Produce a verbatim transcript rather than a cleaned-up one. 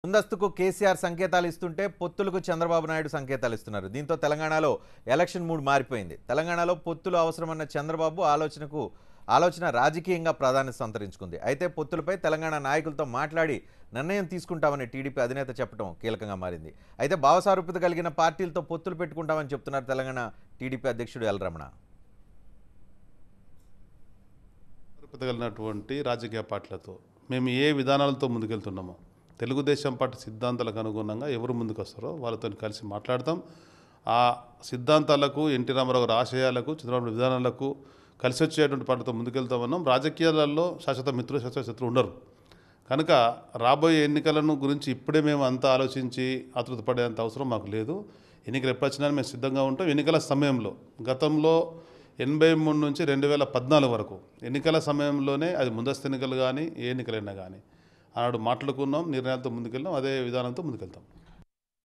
ముందస్తుకు కేసీఆర్ సంకేతాలు ఇస్తుంటే పొత్తులకు చంద్రబాబు నాయుడు సంకేతాలు ఇస్తున్నారు. దీంతో తెలంగాణలో ఎలక్షన్ మూడ్ మారిపోయింది. తెలంగాణలో పొత్తులు అవసరమన్న చంద్రబాబు ఆలోచనకు ఆలోచన రాజకీయంగా ప్రాధాన్యత సంతరించుకుంది. అయితే పొత్తులపై తెలంగాణ నాయకులతో మాట్లాడి నిర్ణయం తీసుకుంటామని టీడీపీ అధినేత చెప్పడం కీలకంగా మారింది. అయితే భావసారూప్యత కలిగిన పార్టీలతో పొత్తులు పెట్టుకుంటామని చెప్తున్నారు తెలంగాణ టీడీపీ అధ్యక్షుడు ఎల్ రమణ. కలిగినటువంటి రాజకీయ పార్టీలతో మేము ఏ విధానాలతో ముందుకెళ్తున్నామో తెలుగుదేశం పార్టీ సిద్ధాంతాలకు అనుగుణంగా ఎవరు ముందుకు వస్తారో వాళ్ళతో కలిసి మాట్లాడతాం. ఆ సిద్ధాంతాలకు, ఎన్టీ రామారావు గారి ఆశయాలకు, చంద్రబాబు విధానాలకు కలిసి వచ్చేటువంటి పార్టీతో ముందుకెళ్తామన్నాం. రాజకీయాలలో శాశ్వత మిత్రులు, శాశ్వత శత్రులు ఉండరు. కనుక రాబోయే ఎన్నికలను గురించి ఇప్పుడే మేము అంతా ఆలోచించి ఆతృత పడేంత అవసరం మాకు లేదు. ఎన్నికలు ఎప్పుడు వచ్చినా మేము సిద్ధంగా ఉంటాం. ఎన్నికల సమయంలో గతంలో ఎనభై మూడు నుంచి రెండు వేల పద్నాలుగు వరకు ఎన్నికల సమయంలోనే అది ముందస్తు ఎన్నికలు కానీ ఏ ఎన్నికలైనా కానీ ఆనాడు మాట్లాడుకున్నాం, నిర్ణయాలతో ముందుకెళ్ళాం, అదే విధానంతో ముందుకెళ్తాం.